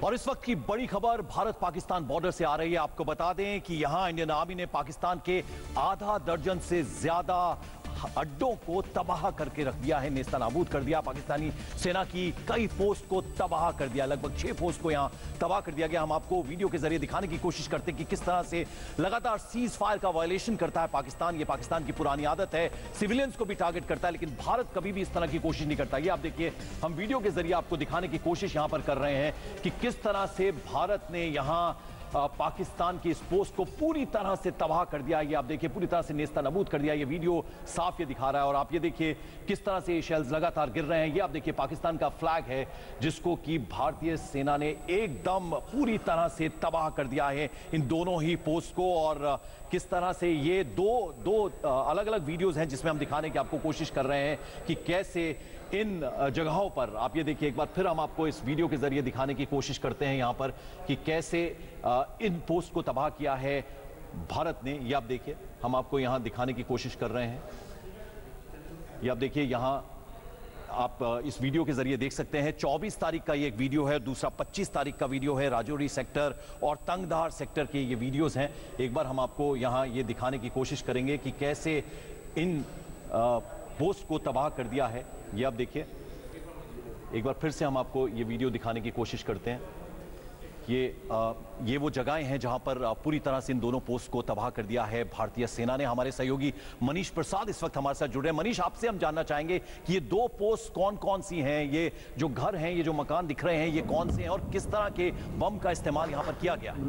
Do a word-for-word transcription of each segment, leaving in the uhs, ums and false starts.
और इस वक्त की बड़ी खबर भारत पाकिस्तान बॉर्डर से आ रही है। आपको बता दें कि यहां इंडियन आर्मी ने पाकिस्तान के आधा दर्जन से ज्यादा अड्डों को तबाह करके रख दिया है, नेस्तनाबूद कर दिया। पाकिस्तानी सेना की कई पोस्ट को तबाह कर दिया, लगभग छह पोस्ट को यहां तबाह कर दिया गया। हम आपको वीडियो के जरिए दिखाने की कोशिश करते हैं कि किस तरह से लगातार सीज फायर का वायलेशन करता है पाकिस्तान। ये पाकिस्तान की पुरानी आदत है, सिविलियंस को भी टारगेट करता है, लेकिन भारत कभी भी इस तरह की कोशिश नहीं करता। ये आप देखिए, हम वीडियो के जरिए आपको दिखाने की कोशिश यहां पर कर रहे हैं कि किस तरह से भारत ने यहां पाकिस्तान की इस पोस्ट को पूरी तरह से तबाह कर दिया। ये आप देखिए, पूरी तरह से नेस्तनाबूद कर दिया। ये वीडियो साफ ये दिखा रहा है और आप ये देखिए किस तरह से ये शेल्स लगातार गिर रहे हैं। ये आप देखिए पाकिस्तान का फ्लैग है जिसको कि भारतीय सेना ने एकदम पूरी तरह से तबाह कर दिया है, इन दोनों ही पोस्ट को। और किस तरह से ये दो दो अलग अलग वीडियोस हैं जिसमें हम दिखाने की आपको कोशिश कर रहे हैं कि कैसे इन जगहों पर, आप ये देखिए एक बार फिर हम आपको इस वीडियो के जरिए दिखाने की कोशिश करते हैं यहां पर कि कैसे इन पोस्ट को तबाह किया है भारत ने। ये आप देखिए, हम आपको यहां दिखाने की कोशिश कर रहे हैं। ये आप देखिए, यहां आप इस वीडियो के जरिए देख सकते हैं। चौबीस तारीख का ये एक वीडियो है, दूसरा पच्चीस तारीख का वीडियो है। राजौरी सेक्टर और तंगधार सेक्टर के ये वीडियोस हैं। एक बार हम आपको यहां ये दिखाने की कोशिश करेंगे कि कैसे इन पोस्ट को तबाह कर दिया है। ये आप देखिए, एक बार फिर से हम आपको ये वीडियो दिखाने की कोशिश करते हैं। ये आ, ये वो जगहें हैं जहां पर पूरी तरह से इन दोनों पोस्ट को तबाह कर दिया है भारतीय सेना ने। हमारे सहयोगी मनीष प्रसाद इस वक्त हमारे साथ जुड़ रहे हैं। मनीष, आपसे हम जानना चाहेंगे कि ये दो पोस्ट कौन कौन सी हैं, ये जो घर हैं, ये जो मकान दिख रहे हैं, ये कौन से हैं और किस तरह के बम का इस्तेमाल यहां पर किया गया?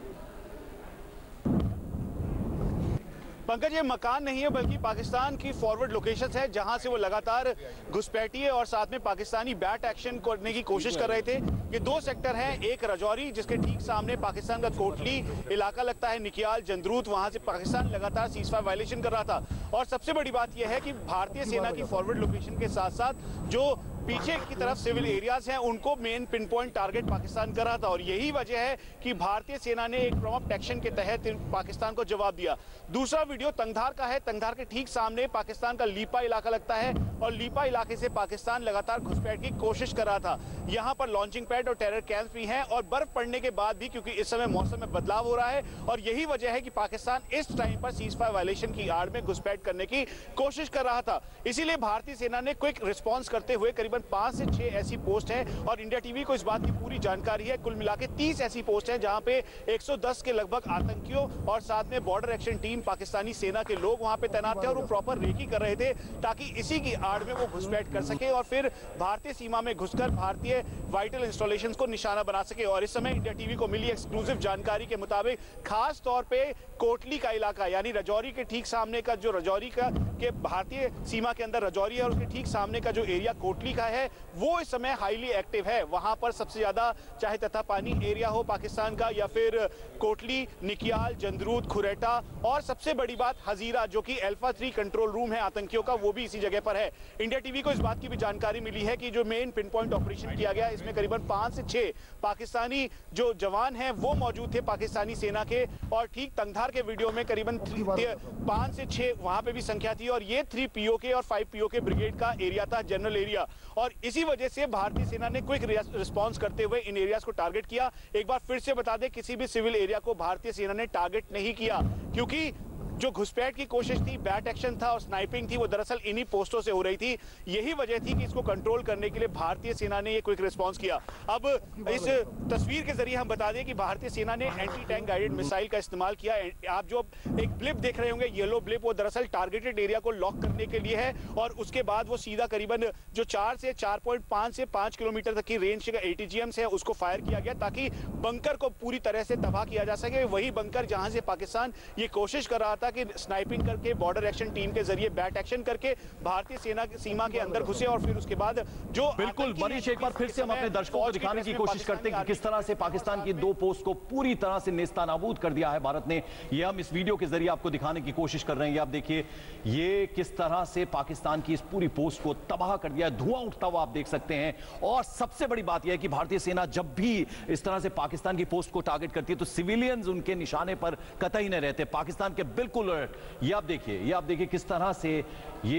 पंकज, ये मकान नहीं है बल्कि पाकिस्तान की फॉरवर्ड लोकेशंस है जहां से वो लगातार घुसपैठिए और साथ में पाकिस्तानी बैट एक्शन करने की कोशिश कर रहे थे। ये दो सेक्टर हैं, एक रजौरी जिसके ठीक सामने पाकिस्तान का कोटली इलाका लगता है, निकियाल जंदरूत, वहां से पाकिस्तान लगातार सीजफायर वायलेशन कर रहा था। और सबसे बड़ी बात यह है कि भारतीय सेना की फॉरवर्ड लोकेशन के साथ साथ जो पीछे की तरफ सिविल एरियाज हैं उनको main pin point target Pakistan कर रहा था। और यही वजह है कि भारतीय सेना ने एक प्रॉम्प्ट एक्शन के तहत पाकिस्तान को जवाब दिया। दूसरा वीडियो तंगधार का है। तंगधार के ठीक सामने पाकिस्तान का लीपा इलाका लगता है और लीपा इलाके से पाकिस्तान लगातार घुसपैठ की कोशिश कर रहा था। यहाँ पर लॉन्चिंग पैड और टेरर कैंप भी हैं और बर्फ पड़ने के बाद भी, क्योंकि इस समय मौसम में बदलाव हो रहा है और यही वजह है कि पाकिस्तान इस टाइम पर सीजफायर वायलेशन की आड़ में घुसपैठ करने की कोशिश कर रहा था। इसीलिए भारतीय सेना ने क्विक रिस्पॉन्स करते हुए करीबन पांच से छह ऐसी पोस्ट है और इंडिया टीवी को इस बात की पूरी जानकारी है। कुल मिलाकर तीस ऐसी पोस्ट है जहां पे एक सौ दस के लगभग आतंकियों और साथ में बॉर्डर एक्शन टीम पाकिस्तानी सेना के लोग वहां पे तैनात थे और वो प्रॉपर रेकी कर रहे थे ताकि इसी की आड़ में वो घुसपैठ कर सके और फिर भारतीय सीमा में घुसकर भारतीय वाइटल इंस्टॉलेशंस को निशाना बना सके। और इस समय इंडिया टीवी को मिली एक्सक्लूसिव जानकारी के मुताबिक खास तौर पे कोटली का इलाका यानी रजौरी के ठीक सामने का जो रजौरी का के भारतीय सीमा के अंदर रजौरी है और उसके ठीक सामने का जो एरिया कोटली का है वो इस समय हाईली एक्टिव है। वहां पर सबसे ज्यादा चाहे तथा पानी एरिया हो पाकिस्तान का या फिर कोटली, निकियाल, जंदरूत, खुरेटा और सबसे बड़ी बात हजीरा जो कि अल्फा थ्री कंट्रोल रूम है आतंकियों का, वो भी इसी जगह पर है। इंडिया टीवी को इस बात की भी जानकारी मिली है कि जो मेन पिन पॉइंट ऑपरेशन किया गया इसमें करीबन पांच से छह पाकिस्तानी जो जवान हैं वो मौजूद थे पाकिस्तानी सेना के। और ठीक तंगधार के वीडियो में करीबन पांच से छह वहां पे भी संख्या थी और ये थ्री पीओ के और फाइव पीओ के ब्रिगेड का एरिया था, जनरल एरिया। और इसी वजह से भारतीय सेना ने क्विक रिस्पांस करते हुए इन एरियाज को टारगेट किया। एक बार फिर से बता दें, किसी भी सिविल एरिया को भारतीय सेना ने टारगेट नहीं किया क्योंकि जो घुसपैठ की कोशिश थी, बैट एक्शन था और स्नाइपिंग थी, वो दरअसल इन्हीं पोस्टों से हो रही थी। यही वजह थी कि इसको कंट्रोल करने के लिए भारतीय सेना ने ये क्विक रिस्पांस किया। अब इस तस्वीर के जरिए हम बता दें कि भारतीय सेना ने एंटी टैंक गाइडेड मिसाइल का इस्तेमाल किया। आप जो एक ब्लिप देख रहे होंगे, येलो ब्लिप, वो दरअसल टारगेटेड एरिया को लॉक करने के लिए है और उसके बाद वो सीधा करीबन जो चार से चार पॉइंट पांच से पांच किलोमीटर तक की रेंज का एटीजीएम्स है उसको फायर किया गया ताकि बंकर को पूरी तरह से तबाह किया जा सके। वही बंकर जहां से पाकिस्तान ये कोशिश कर रहा था कि स्नाइपिंग करके बॉर्डर एक्शन टीम के जरिए बैट एक्शन करके भारतीय सेना की सीमा के अंदर घुसे और फिर उसके बाद जो बिल्कुल मनीष, एक बार फिर से हम अपने दर्शकों को दिखाने की कोशिश करते हैं कि किस तरह से पाकिस्तान की दो पोस्ट को पूरी तरह से नेस्तनाबूद कर दिया है भारत ने। ये हम इस वीडियो के जरिए आपको दिखाने की कोशिश कर रहे हैं। आप देखिए ये किस तरह से पाकिस्तान की इस पूरी पोस्ट को तबाह कर दिया, धुआं उठता हुआ आप देख सकते हैं। और सबसे बड़ी बात यह है कि भारतीय सेना जब भी इस तरह से पाकिस्तान की पोस्ट को टारगेट करती है तो सिविलियंस उनके निशाने पर कतई नहीं रहते, पाकिस्तान के बिल्कुल। ये आप देखिए, ये आप देखिए किस तरह से ये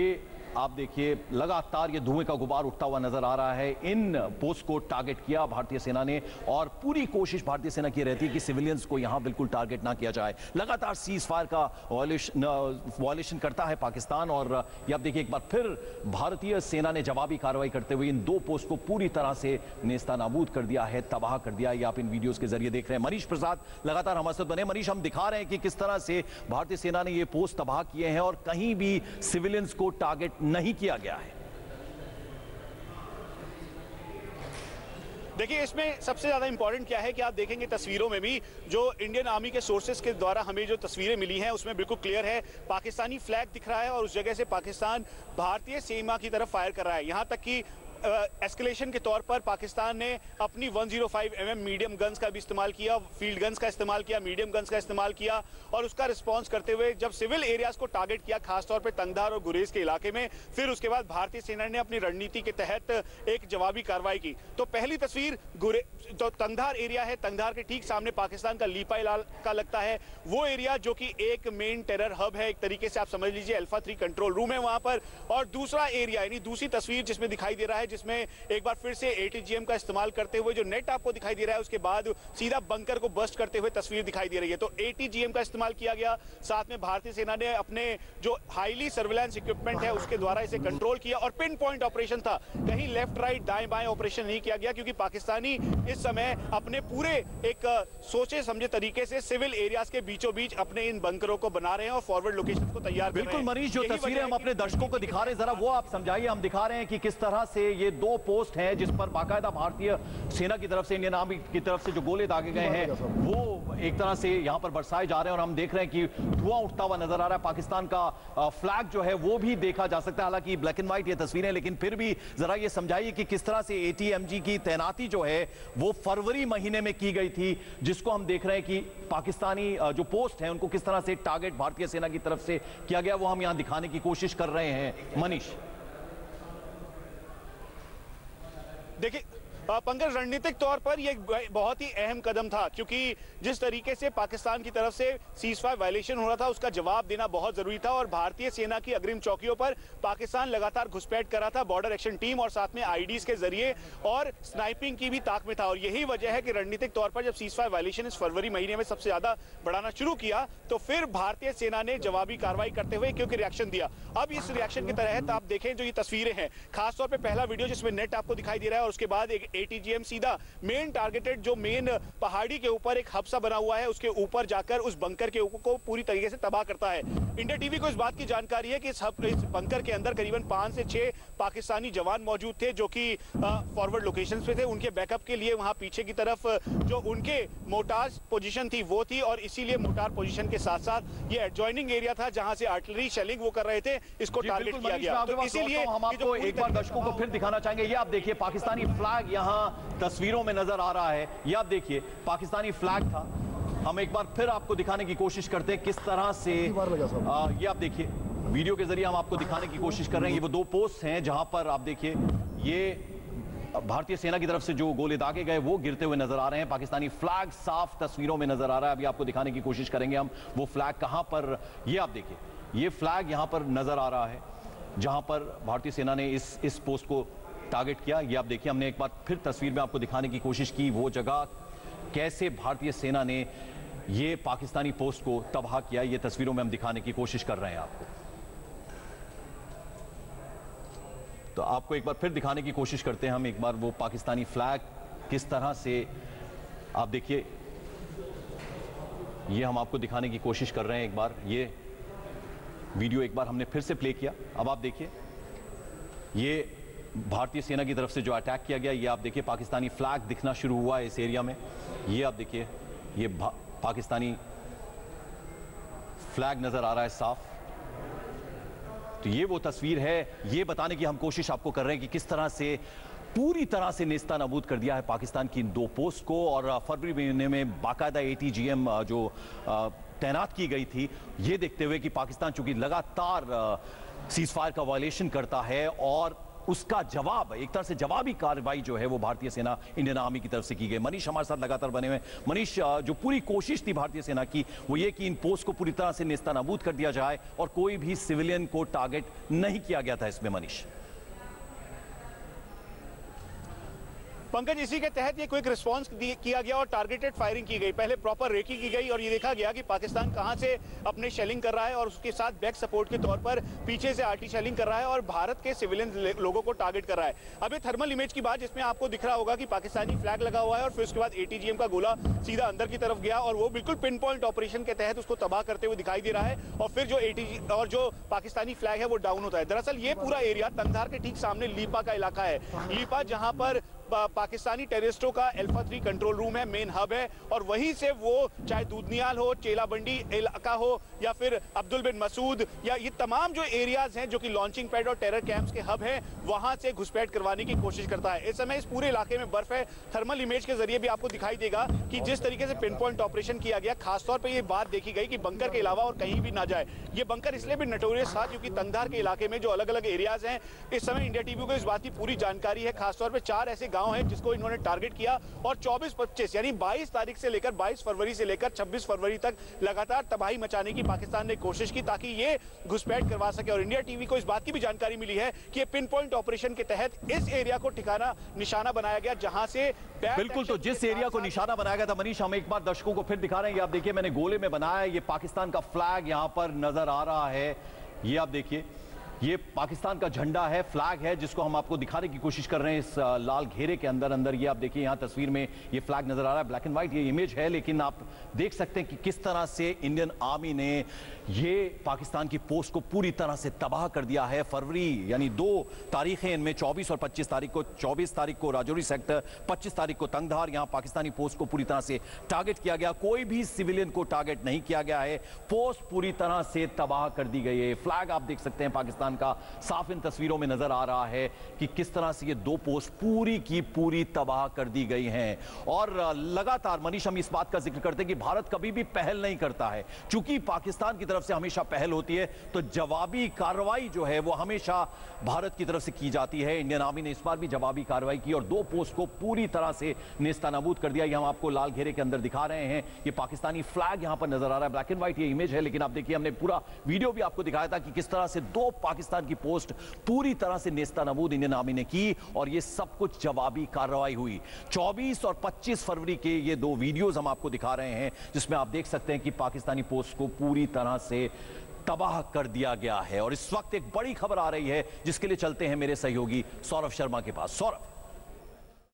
आप देखिए लगातार ये धुएं का गुबार उठता हुआ नजर आ रहा है। इन पोस्ट को टारगेट किया भारतीय सेना ने और पूरी कोशिश भारतीय सेना की रहती है कि सिविलियंस को यहां बिल्कुल टारगेट ना किया जाए। लगातार सीज फायर का वॉयलेशन करता है पाकिस्तान और ये आप देखिए एक बार फिर भारतीय सेना ने जवाबी कार्रवाई करते हुए इन दो पोस्ट को पूरी तरह से नेस्तानाबूद कर दिया है, तबाह कर दिया। ये आप इन वीडियोस के जरिए देख रहे हैं। मनीष प्रसाद लगातार हमारे साथ बने। मनीष, हम दिखा रहे हैं कि किस तरह से भारतीय सेना ने ये पोस्ट तबाह किए हैं और कहीं भी सिविलियंस को टारगेट नहीं किया गया है। देखिए, इसमें सबसे ज्यादा इंपॉर्टेंट क्या है कि आप देखेंगे तस्वीरों में भी जो इंडियन आर्मी के सोर्सेस के द्वारा हमें जो तस्वीरें मिली हैं उसमें बिल्कुल क्लियर है पाकिस्तानी फ्लैग दिख रहा है और उस जगह से पाकिस्तान भारतीय सीमा की तरफ फायर कर रहा है। यहां तक कि एस्केलेशन के तौर पर पाकिस्तान ने अपनी एक सौ पाँच एम एम मीडियम गन्स का भी इस्तेमाल किया, फील्ड गन्स का इस्तेमाल किया, मीडियम गन्स का इस्तेमाल किया और उसका रिस्पांस करते हुए जब सिविल एरियाज को टारगेट किया, खासतौर पे तंगधार और गुरेज के इलाके में, फिर उसके बाद भारतीय सेना ने अपनी रणनीति के तहत एक जवाबी कार्रवाई की। तो पहली तस्वीर गुरे जो तंगधार एरिया है, तंगधार के ठीक सामने पाकिस्तान का लीपा इलाका लगता है, वो एरिया जो कि एक मेन टेरर हब है, एक तरीके से आप समझ लीजिए अल्फा थ्री कंट्रोल रूम है वहां पर। और दूसरा एरिया यानी दूसरी तस्वीर जिसमें दिखाई दे रहा है, जिसमें एक बार फिर से एटीजीएम का इस्तेमाल करते हुए जो नेट आपको दिखाई दे रहा है उसके बाद सीधा बंकर को बस्ट करते हुए तस्वीर दिखाई दे रही है। तो एटीजीएम का इस्तेमाल किया गया, साथ में भारतीय सेना ने अपने जो हाईली सर्विलांस इक्विपमेंट है उसके द्वारा इसे कंट्रोल किया और पिन पॉइंट ऑपरेशन था, कहीं लेफ्ट राइट दाएं बाएं ऑपरेशन नहीं किया गया क्योंकि पाकिस्तानी इस समय अपने पूरे एक सोचे समझे तरीके से सिविल एरियाज के बीचों बीच अपने इन बंकरों को बना रहे हैं और फॉरवर्ड लोकेशन को तैयार कर रहे हैं। बिल्कुल मनीष, जो तस्वीरें हम अपने दर्शकों को दिखा रहे हैं जरा वो आप समझाइए। हम दिखा रहे हैं कि किस तरह से ये दो पोस्ट हैं जिस पर बाकायदा भारतीय सेना की तरफ से, इंडियन आर्मी की तरफ से जो गोले दागे गए हैं वो एक तरह से यहां पर बरसाए जा रहे हैं और हम देख रहे हैं कि धुआं उठता हुआ नजर आ रहा है। पाकिस्तान का फ्लैग जो है वो भी देखा जा सकता है, हालांकि ब्लैक एंड व्हाइट ये तस्वीरें, लेकिन फिर भी जरा ये समझाइए कि किस तरह से एटीएमजी की तैनाती जो है वो फरवरी महीने में की गई थी, जिसको हम देख रहे हैं कि पाकिस्तानी जो पोस्ट है उनको किस तरह से टारगेट भारतीय सेना की तरफ से किया गया, वो हम यहां दिखाने की कोशिश कर रहे हैं। मनीष देखिए पंकज, रणनीतिक तौर पर यह बहुत ही अहम कदम था क्योंकि जिस तरीके से पाकिस्तान की तरफ से सीज फायर वायलेशन हो रहा था उसका जवाब देना बहुत जरूरी था और भारतीय सेना की अग्रिम चौकियों पर पाकिस्तान लगातार घुसपैठ कर रहा था, बॉर्डर एक्शन टीम और साथ में आईडीज के जरिए और स्नाइपिंग की भी ताक में था। और यही वजह है कि रणनीतिक तौर पर जब सीज फायर वायलेशन इस फरवरी महीने में सबसे ज्यादा बढ़ाना शुरू किया तो फिर भारतीय सेना ने जवाबी कार्रवाई करते हुए क्योंकि रिएक्शन दिया। अब इस रिएक्शन के तहत आप देखें जो ये तस्वीरें हैं, खासतौर पर पहला वीडियो जिसमें नेट आपको दिखाई दे रहा है और उसके बाद एक एटीजीएम सीधा मेन टारगेटेड जो मेन पहाड़ी के ऊपर एक हब्सा बना हुआ है उसके ऊपर जाकर उस बंकर के ऊपर को पूरी तरीके से तबाह करता है। इंडिया टीवी को इस बात की जानकारी है कि इस, हब, इस बंकर के अंदर करीबन पांच से छह पाकिस्तानी जवान मौजूद थे जो कि फॉरवर्ड लोकेशंस पे थे। उनके बैकअप के लिए वहां पीछे की तरफ जो उनके मोटार पोजीशन थी वो थी और इसीलिए मोटार पोजीशन के साथ साथ ये एडजॉइनिंग एरिया था जहां से आर्टिलरी शेलिंग वो कर रहे थे, इसको टारगेट किया गया। तो इसीलिए हम आपको एक बार दर्शकों को फिर दिखाना चाहेंगे। ये आप देखिए पाकिस्तानी फ्लैग यहां तस्वीरों में नजर आ रहा है, ये आप देखिए पाकिस्तानी फ्लैग था। हम एक बार फिर आपको दिखाने की कोशिश करते हैं किस तरह से आ, ये आप देखिए वीडियो के जरिए हम आपको दिखाने की कोशिश कर रहे हैं। ये वो दो पोस्ट हैं जहां पर आप देखिए ये भारतीय सेना की तरफ से जो गोले दागे गए वो गिरते हुए नजर आ रहे हैं। पाकिस्तानी फ्लैग साफ तस्वीरों में नजर आ रहा है। अभी आपको दिखाने की कोशिश करेंगे हम वो फ्लैग कहां पर, ये आप देखिए ये फ्लैग यहां पर नजर आ रहा है जहां पर भारतीय सेना ने इस इस पोस्ट को टारगेट किया। ये आप देखिए हमने एक बार फिर तस्वीर में आपको दिखाने की कोशिश की वो जगह कैसे भारतीय सेना ने ये पाकिस्तानी पोस्ट को तबाह किया। ये तस्वीरों में हम दिखाने की कोशिश कर रहे हैं आपको। तो आपको एक बार फिर दिखाने की कोशिश करते हैं हम एक बार वो पाकिस्तानी फ्लैग किस तरह से, आप देखिए ये हम आपको दिखाने की कोशिश कर रहे हैं। एक बार ये वीडियो एक बार हमने फिर से प्ले किया। अब आप देखिए ये भारतीय सेना की तरफ से जो अटैक किया गया, ये आप देखिए पाकिस्तानी फ्लैग दिखना शुरू हुआ है इस एरिया में। ये आप देखिए ये पाकिस्तानी फ्लैग नजर आ रहा है साफ। तो ये वो तस्वीर है, ये बताने की हम कोशिश आपको कर रहे हैं कि किस तरह से पूरी तरह से नेस्ता नाबूद कर दिया है पाकिस्तान की इन दो पोस्ट को। और फरवरी महीने में बाकायदा एटीजीएम जो तैनात की गई थी, ये देखते हुए कि पाकिस्तान चूंकि लगातार सीज फायर का वायलेशन करता है और उसका जवाब, एक तरह से जवाबी कार्रवाई जो है वो भारतीय सेना इंडियन आर्मी की तरफ से की गई। मनीष हमारे साथ लगातार बने हुए। मनीष, जो पूरी कोशिश थी भारतीय सेना की वो ये कि इन पोस्ट को पूरी तरह से नेस्तनाबूद कर दिया जाए और कोई भी सिविलियन को टारगेट नहीं किया गया था इसमें। मनीष, पंकज, इसी के तहत ये क्विक रिस्पांस किया गया और टारगेटेड फायरिंग की गई। पहले प्रॉपर रेकी की गई और ये देखा गया कि पाकिस्तान कहां से अपने शेलिंग कर रहा है और उसके साथ बैक सपोर्ट के तौर पर पीछे से आर्टी शेलिंग कर रहा है और भारत के सिविलियन लोगों को टारगेट कर रहा है। अब ये थर्मल इमेज की बात, जिसमें आपको दिख रहा होगा कि पाकिस्तानी फ्लैग लगा हुआ है और फिर उसके बाद एटीजीएम का गोला सीधा अंदर की तरफ गया और वो बिल्कुल पिन पॉइंट ऑपरेशन के तहत उसको तबाह करते हुए दिखाई दे रहा है और फिर जो एटीजी और जो पाकिस्तानी फ्लैग है वो डाउन होता है। दरअसल ये पूरा एरिया तंगधार के ठीक सामने लीपा का इलाका है। लीपा जहां पर पाकिस्तानी टेररिस्टों का अल्फा थ्री कंट्रोल रूम है, मेन हब है और वहीं से वो चाहे दूधनियाल हो, चेलाबंडी इलाका हो या फिर अब्दुल बिन मसूद या ये तमाम जो एरियाज हैं जो कि लॉन्चिंग पैड और टेरर कैंप्स के हब हैं, वहां से घुसपैठ करवाने की कोशिश करता है। इस समय इस पूरे इलाके में बर्फ है। थर्मल इमेज के जरिए भी आपको दिखाई देगा कि जिस तरीके से पिन पॉइंट ऑपरेशन किया गया, खासतौर पर यह बात देखी गई कि बंकर के अलावा और कहीं भी ना जाए। ये बंकर इसलिए भी नटोरियस था क्योंकि तंगधार के इलाके में जो अलग अलग एरियाज हैं, इस समय इंडिया टीवी को इस बात की पूरी जानकारी है। खासतौर पर चार ऐसे गांव हैं जिसको इन्होंने टारगेट किया और चौबीस पच्चीस यानी बाईस तारीख से लेकर बाईस फरवरी से लेकर छब्बीस फरवरी तक लगातार तबाही मचाने की पाकिस्तान ने कोशिश की ताकि ये घुसपैठ करवा सके। और इंडिया टीवी को इस बात की भी जानकारी मिली है कि पिन पॉइंट ऑपरेशन के तहत इस एरिया को ठिकाना निशाना बनाया गया जहां से बिल्कुल, तो जिस एरिया को निशाना बनाया गया था मनीष, हम एक बार दर्शकों को फिर दिखा रहे हैं। आप देखिए, मैंने गोले में बनाया, ये पाकिस्तान का फ्लैग यहां पर नजर आ रहा है। ये आप देखिए, ये पाकिस्तान का झंडा है, फ्लैग है, जिसको हम आपको दिखाने की कोशिश कर रहे हैं इस लाल घेरे के अंदर अंदर। ये आप देखिए, यहां तस्वीर में ये फ्लैग नजर आ रहा है, ब्लैक एंड व्हाइट ये इमेज है, लेकिन आप देख सकते हैं कि किस तरह से इंडियन आर्मी ने ये पाकिस्तान की पोस्ट को पूरी तरह से तबाह कर दिया है। फरवरी यानी दो तारीखें इनमें, चौबीस और पच्चीस तारीख को, चौबीस तारीख को राजौरी सेक्टर, पच्चीस तारीख को तंगधार, यहां पाकिस्तानी पोस्ट को पूरी तरह से टारगेट किया गया। कोई भी सिविलियन को टारगेट नहीं किया गया है, पोस्ट पूरी तरह से तबाह कर दी गई है। फ्लैग आप देख सकते हैं पाकिस्तान का साफ इन तस्वीरों में नजर आ रहा है कि किस तरह से ये दो पोस्ट पूरी की पूरी तबाह कर दी गई हैं। और लगातार मनीष, हम इस बात का जिक्र करते हैं कि भारत कभी भी पहल नहीं करता है, चूंकि पाकिस्तान की तरफ से हमेशा पहल होती है तो जवाबी कार्रवाई जो है वो हमेशा भारत की तरफ से की जाती है। इंडियन आर्मी ने इस बार भी जवाबी कार्रवाई की और दो पोस्ट को पूरी तरह से नेस्तनाबूद कर दिया। ये हम आपको लाल घेरे के अंदर दिखा रहे हैं, ये पाकिस्तानी फ्लैग यहां पर नजर आ रहा है, ब्लैक एंड व्हाइट ये इमेज है, लेकिन आप देखिए, हमने पूरा वीडियो भी आपको दिखाया था कि किस तरह से दो पाकिस्तान की पोस्ट पूरी तरह से नेस्तनाबूद इंडियन आर्मी ने की और ये सब कुछ जवाबी कार्रवाई हुई। चौबीस और पच्चीस फरवरी के ये दो वीडियोस हम आपको दिखा रहे हैं जिसमें आप देख सकते हैं कि पाकिस्तानी पोस्ट को पूरी तरह से तबाह कर दिया गया है। और इस वक्त एक बड़ी खबर आ रही है जिसके लिए चलते हैं मेरे सहयोगी सौरभ शर्मा के पास। सौरभ,